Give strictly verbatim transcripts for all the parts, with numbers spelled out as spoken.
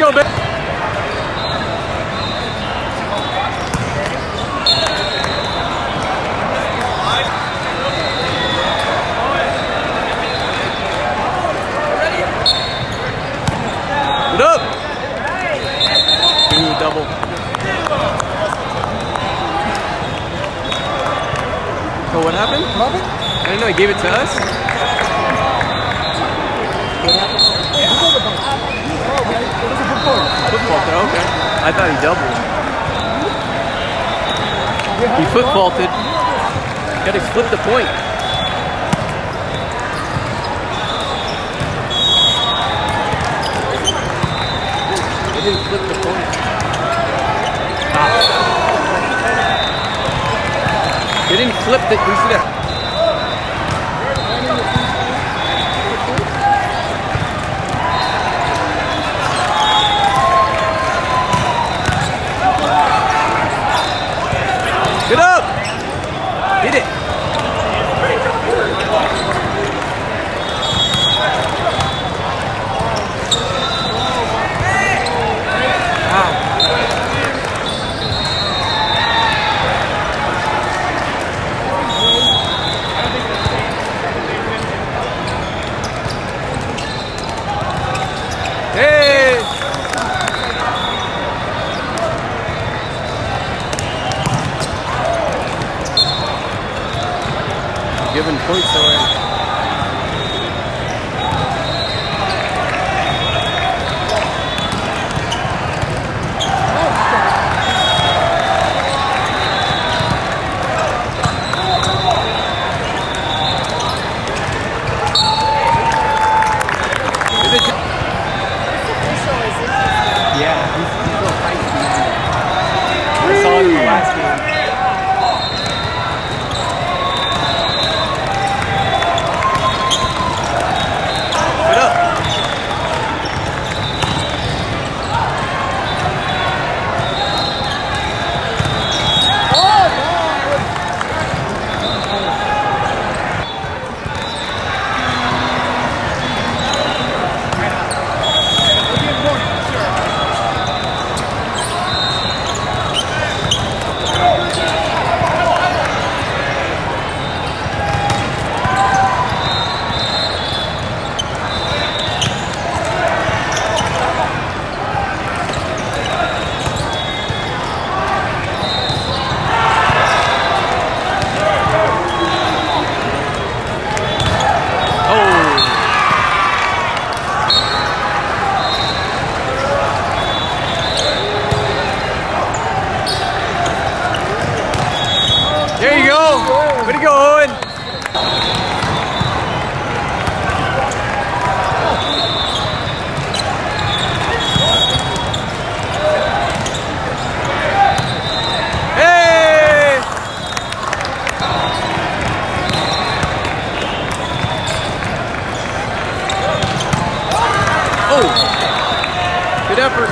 go, baby. Good up. Ooh, double. So what happened? Love it? I didn't know he gave it to us. Football throw, okay. I thought he doubled. He foot faulted. Got to flip the point. He didn't flip the point. Ah. He didn't flip the. You see that? Get up! Hit it! Wow. Hey! Giving points away. Yeah, he's, he's a little feisty. I saw it in the last game. There you go. Way to go, Owen. Hey! Oh! Good effort.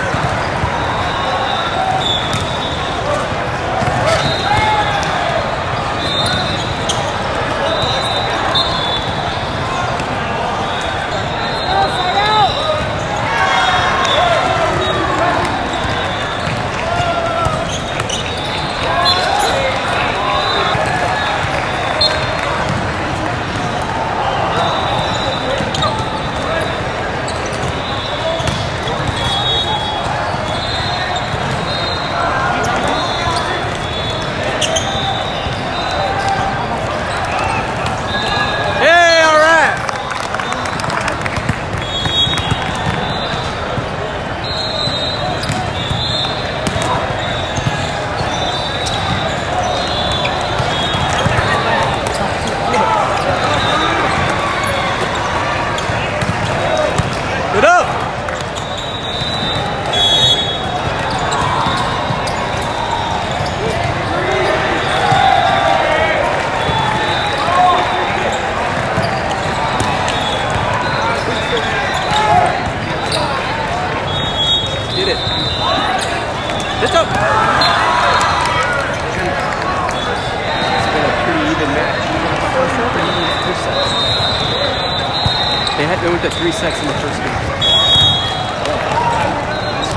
Good up! Did it. Let's go! It's been a pretty even match. They had they went to three sets in the first game.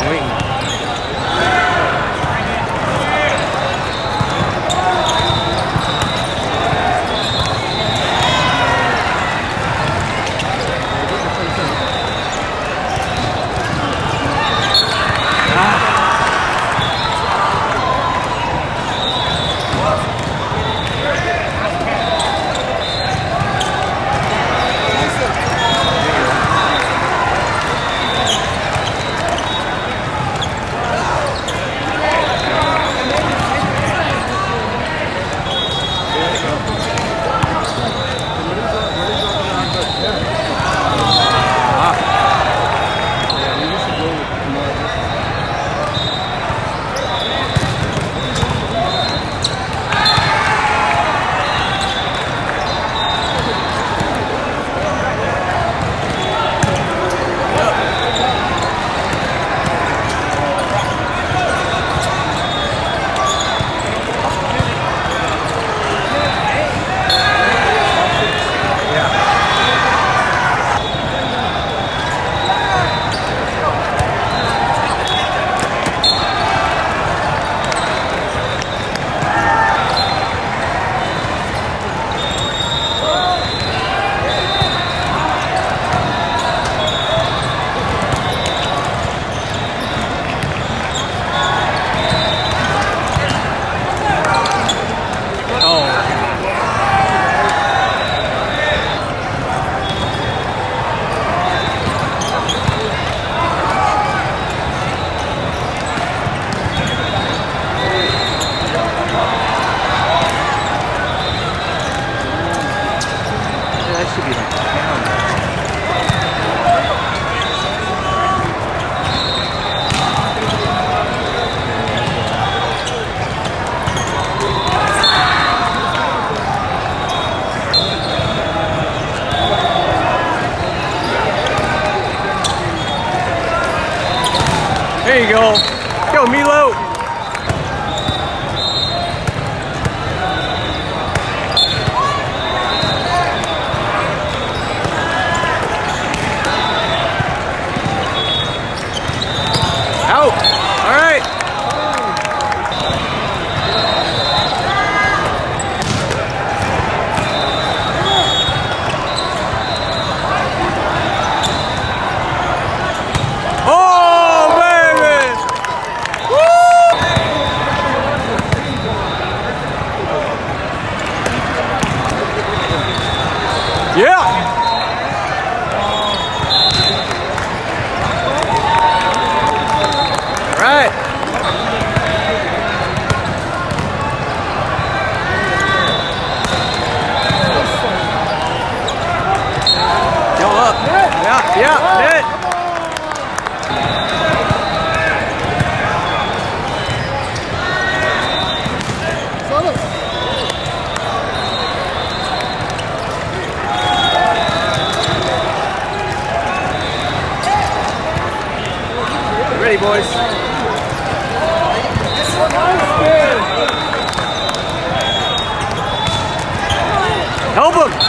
There you go. Go, Milo. Out. All right. Oh, baby. Woo! Yeah. Right. Go up. Yeah, yeah, net. Ready, boys. Help him!